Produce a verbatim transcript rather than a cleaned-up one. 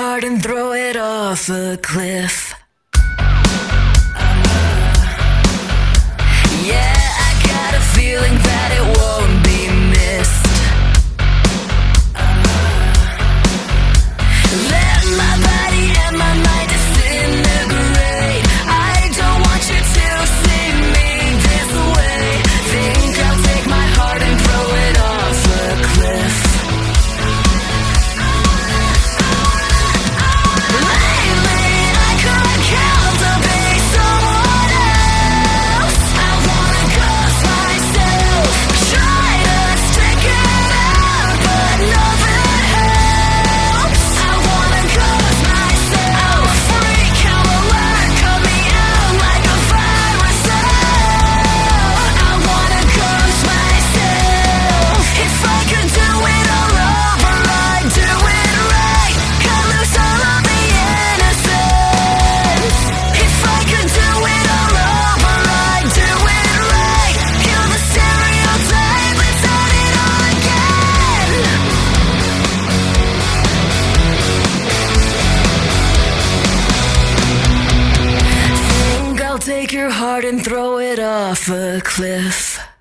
heart and throw it off a cliff. Yeah, I got a feeling that it won't be missed. Let my body and my mind disintegrate. I don't want you to see me this way. Think I'll take my heart and throw it off a cliff. Take your heart and throw it off a cliff.